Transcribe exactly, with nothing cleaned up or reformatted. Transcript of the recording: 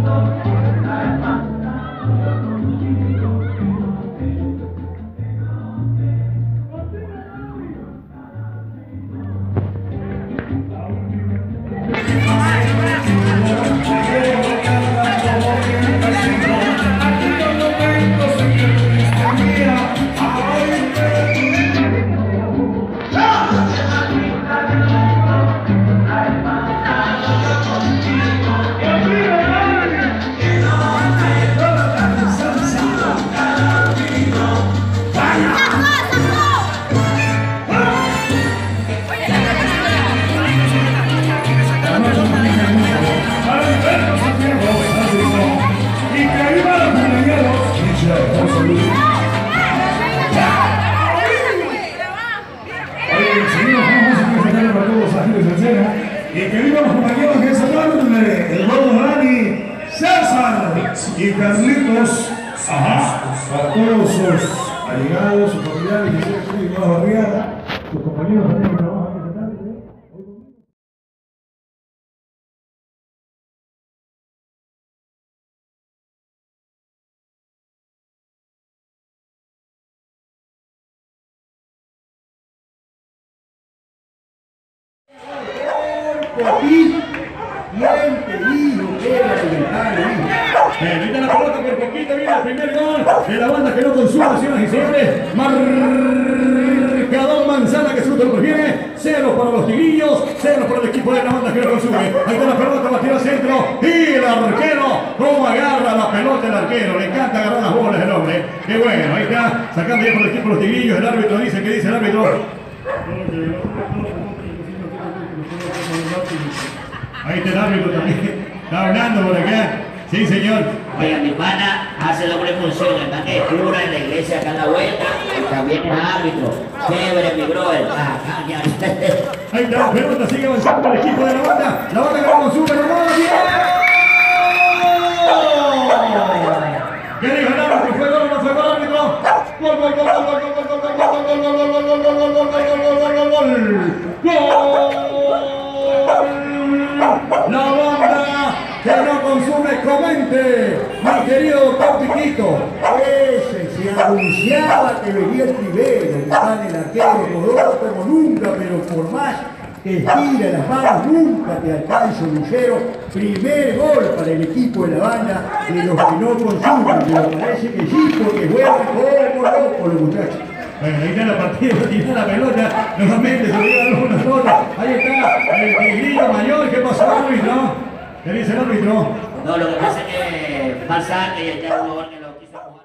Y que vivan los compañeros que se llaman el gordo Dani, César y Carlitos. Ajá. Para todos sus allegados, sus familiares que siempre y toda barriada, sus compañeros también que trabajan en esta tarde. Aquí, bien pedido, era el Eh, mete la pelota por poquito, viene el primer gol de la banda que no consume, señoras y señores. Marcador Manzana que se lo viene. Cero para los tigrillos, cero para el equipo de la banda que no consume. Ahí está la pelota, va a tirar centro. Y el arquero, cómo agarra la pelota el arquero. Le encanta agarrar las bolas el hombre. Qué bueno, ahí está, sacando ya por el equipo de los tigrillos. El árbitro dice, ¿qué dice el árbitro? Ahí está el árbitro también. Está hablando por acá. Sí, señor. Oiga, mi pana hace doble función. El man es cura en la iglesia acá en la vuelta y también es árbitro. Chévere, mi brother. Ah, ah, ya. Ahí está la pelota, sigue avanzando el equipo de la banda. La banda que no consume, no más. ¿Qué dijo el árbitro? ¿Fue gol o no fue gol, árbitro? Gol, gol, gol, gol, gol, gol, gol, gol, gol, gol, gol, gol, gol, gol, gol, gol, gol, gol, gol, gol. La banda que no consume, comente, mi querido doctor Piquito. Ese se anunciaba que venía el primero, está en el arquero, rodó como nunca, pero por más que estira las manos, nunca te alcanza Lucero. Primer gol para el equipo de la banda de los que no consumen, pero parece que sí, porque juegan como locos los muchachos. Bueno, ahí está la partida, tiene la pelota, nuevamente se olvidaron una sola. Ahí está el tigrillo mayor, ¿qué pasó, árbitro? ¿Qué dice el árbitro? No, lo que pasa es que pasa que ya un jugador que lo quiso jugar.